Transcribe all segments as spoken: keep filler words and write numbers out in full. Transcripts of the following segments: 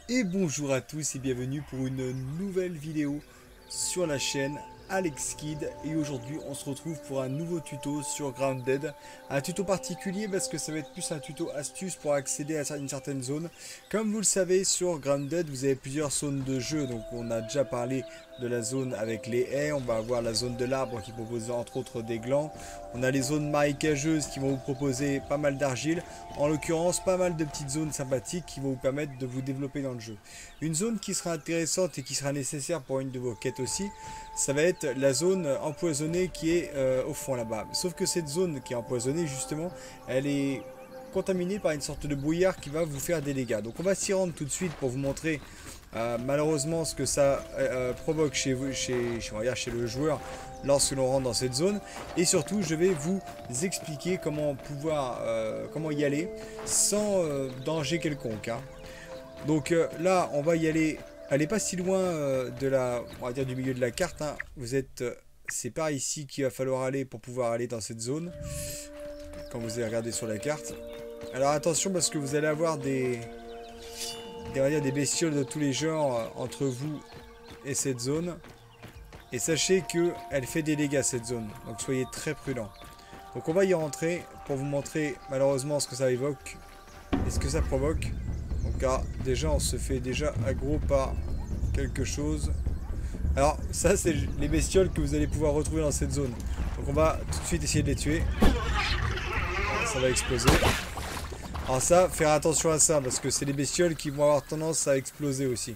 Et bonjour à tous et bienvenue pour une nouvelle vidéo sur la chaîne AlexKid. Et aujourd'hui on se retrouve pour un nouveau tuto sur Grounded. Un tuto particulier parce que ça va être plus un tuto astuce pour accéder à une certaine zone. Comme vous le savez, sur Grounded vous avez plusieurs zones de jeu. Donc on a déjà parlé de la zone avec les haies, on va avoir la zone de l'arbre qui propose entre autres des glands. On a les zones marécageuses qui vont vous proposer pas mal d'argile. En l'occurrence, pas mal de petites zones sympathiques qui vont vous permettre de vous développer dans le jeu. Une zone qui sera intéressante et qui sera nécessaire pour une de vos quêtes aussi, ça va être la zone empoisonnée qui est euh, au fond là-bas. Sauf que cette zone qui est empoisonnée, justement, elle est contaminée par une sorte de brouillard qui va vous faire des dégâts. Donc on va s'y rendre tout de suite pour vous montrer euh, malheureusement ce que ça euh, provoque chez, vous, chez, chez, on va dire, chez le joueur lorsque l'on rentre dans cette zone. Et surtout, je vais vous expliquer comment pouvoir, euh, comment y aller sans euh, danger quelconque. Hein. Donc euh, là, on va y aller. Elle n'est pas si loin euh, de la, on va dire du milieu de la carte. Hein. Vous êtes, euh, c'est par ici qu'il va falloir aller pour pouvoir aller dans cette zone. Quand vous allez regarder sur la carte. Alors attention parce que vous allez avoir des, des, on va dire des bestioles de tous les genres euh, entre vous et cette zone. Et sachez que elle fait des dégâts cette zone. Donc soyez très prudents. Donc on va y rentrer pour vous montrer malheureusement ce que ça évoque et ce que ça provoque. Donc là, déjà on se fait déjà aggro par quelque chose. Alors ça c'est les bestioles que vous allez pouvoir retrouver dans cette zone. Donc on va tout de suite essayer de les tuer. Ça va exploser. Alors ça, faire attention à ça parce que c'est les bestioles qui vont avoir tendance à exploser aussi.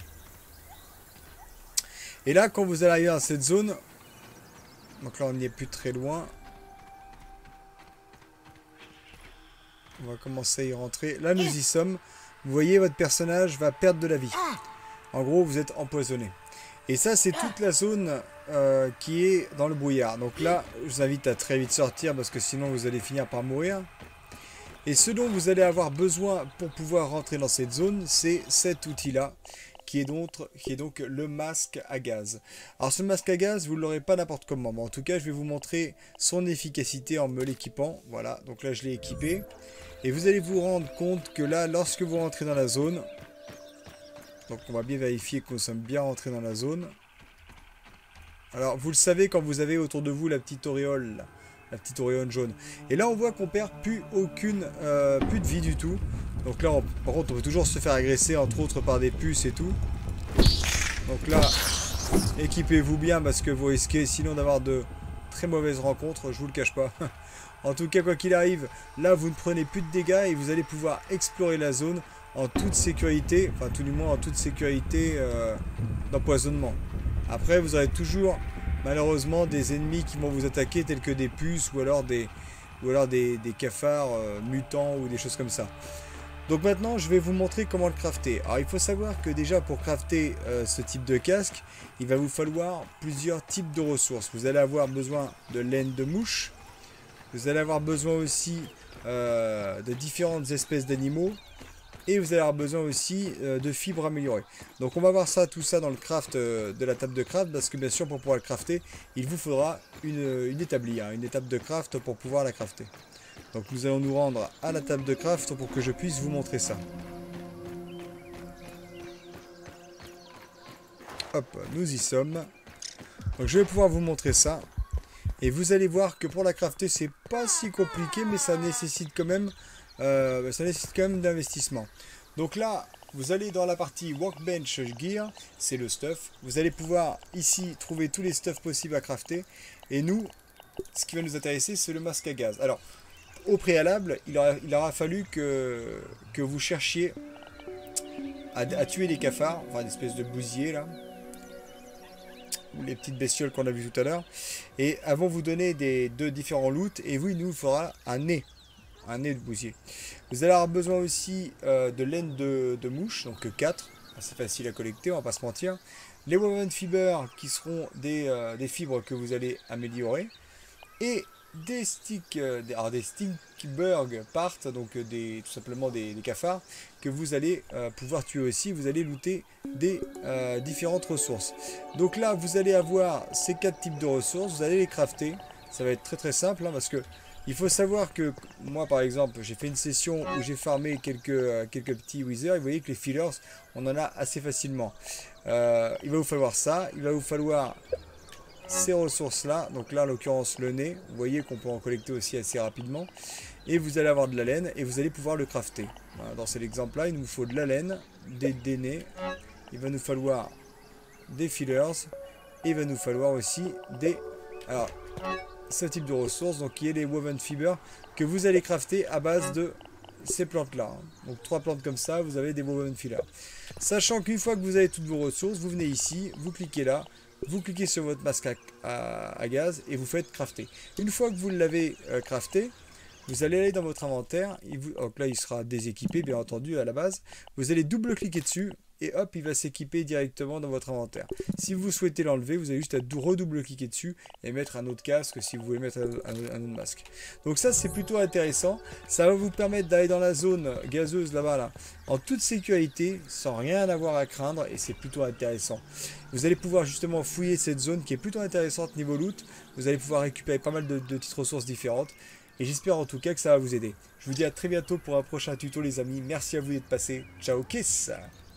Et là quand vous allez arriver dans cette zone, donc là on n'y est plus très loin. On va commencer à y rentrer. Là nous y sommes. Vous voyez, votre personnage va perdre de la vie. En gros, vous êtes empoisonné. Et ça, c'est toute la zone euh, qui est dans le brouillard. Donc là, je vous invite à très vite sortir parce que sinon, vous allez finir par mourir. Et ce dont vous allez avoir besoin pour pouvoir rentrer dans cette zone, c'est cet outil-là, qui est donc, qui est donc le masque à gaz. Alors ce masque à gaz, vous ne l'aurez pas n'importe comment. Mais en tout cas, je vais vous montrer son efficacité en me l'équipant. Voilà, donc là, je l'ai équipé. Et vous allez vous rendre compte que là, lorsque vous rentrez dans la zone, donc on va bien vérifier que nous sommes bien rentrés dans la zone. Alors, vous le savez quand vous avez autour de vous la petite auréole, là, la petite auréole jaune. Et là, on voit qu'on perd plus aucune, euh, plus de vie du tout. Donc là, on, par contre, on peut toujours se faire agresser, entre autres par des puces et tout. Donc là, équipez-vous bien parce que vous risquez sinon d'avoir de très mauvaises rencontres, je vous le cache pas. En tout cas, quoi qu'il arrive, là, vous ne prenez plus de dégâts et vous allez pouvoir explorer la zone en toute sécurité, enfin tout du moins en toute sécurité euh, d'empoisonnement. Après, vous aurez toujours, malheureusement, des ennemis qui vont vous attaquer, tels que des puces ou alors des, ou alors des, des cafards euh, mutants ou des choses comme ça. Donc maintenant, je vais vous montrer comment le crafter. Alors, il faut savoir que déjà, pour crafter euh, ce type de casque, il va vous falloir plusieurs types de ressources. Vous allez avoir besoin de laine de mouche. Vous allez avoir besoin aussi euh, de différentes espèces d'animaux. Et vous allez avoir besoin aussi euh, de fibres améliorées. Donc on va voir ça, tout ça dans le craft euh, de la table de craft. Parce que bien sûr pour pouvoir le crafter, il vous faudra une, une établie, hein, une étape de craft pour pouvoir la crafter. Donc nous allons nous rendre à la table de craft pour que je puisse vous montrer ça. Hop, nous y sommes. Donc je vais pouvoir vous montrer ça. Et vous allez voir que pour la crafter, c'est pas si compliqué, mais ça nécessite quand même, euh, ça nécessite quand même d'investissement. Donc là, vous allez dans la partie Workbench Gear, c'est le stuff. Vous allez pouvoir ici trouver tous les stuffs possibles à crafter. Et nous, ce qui va nous intéresser, c'est le masque à gaz. Alors, au préalable, il aura, il aura fallu que, que vous cherchiez à, à tuer les cafards, enfin une espèce de bousier là. Les petites bestioles qu'on a vues tout à l'heure. Et elles vont vous donner des deux différents loots. Et vous, il nous fera un nez. Un nez de bousier. Vous allez avoir besoin aussi euh, de laine de, de mouche. Donc quatre. C'est facile à collecter, on va pas se mentir. Les woven fibers qui seront des, euh, des fibres que vous allez améliorer. Et des sticks, euh, des, alors des stinkberg parts, donc euh, des, tout simplement des, des cafards, que vous allez euh, pouvoir tuer aussi. Vous allez looter des euh, différentes ressources. Donc là, vous allez avoir ces quatre types de ressources, vous allez les crafter. Ça va être très très simple, hein, parce que Il faut savoir que moi par exemple j'ai fait une session où j'ai farmé quelques, euh, quelques petits withers et vous voyez que les fillers on en a assez facilement. Euh, il va vous falloir ça, il va vous falloir ces ressources là, donc là en l'occurrence le nez, vous voyez qu'on peut en collecter aussi assez rapidement. Et vous allez avoir de la laine et vous allez pouvoir le crafter. Voilà, dans cet exemple là il nous faut de la laine, des, des nez, il va nous falloir des fillers et il va nous falloir aussi des... Alors, ce type de ressources, donc qui est les woven fibers que vous allez crafter à base de ces plantes là. Donc trois plantes comme ça, vous avez des woven fibers. Sachant qu'une fois que vous avez toutes vos ressources, vous venez ici, vous cliquez là, vous cliquez sur votre masque à, à, à gaz et vous faites crafter. Une fois que vous l'avez euh, crafté, vous allez aller dans votre inventaire, et vous, donc là il sera déséquipé bien entendu à la base, vous allez double cliquer dessus et hop il va s'équiper directement dans votre inventaire. Si vous souhaitez l'enlever, vous avez juste à redouble cliquer dessus et mettre un autre casque si vous voulez mettre un, un, un autre masque. Donc ça c'est plutôt intéressant, ça va vous permettre d'aller dans la zone gazeuse là-bas là, en toute sécurité, sans rien avoir à craindre et c'est plutôt intéressant. Vous allez pouvoir justement fouiller cette zone qui est plutôt intéressante niveau loot, vous allez pouvoir récupérer pas mal de, de petites ressources différentes. Et j'espère en tout cas que ça va vous aider. Je vous dis à très bientôt pour un prochain tuto les amis. Merci à vous d'être passés. Ciao Kiss.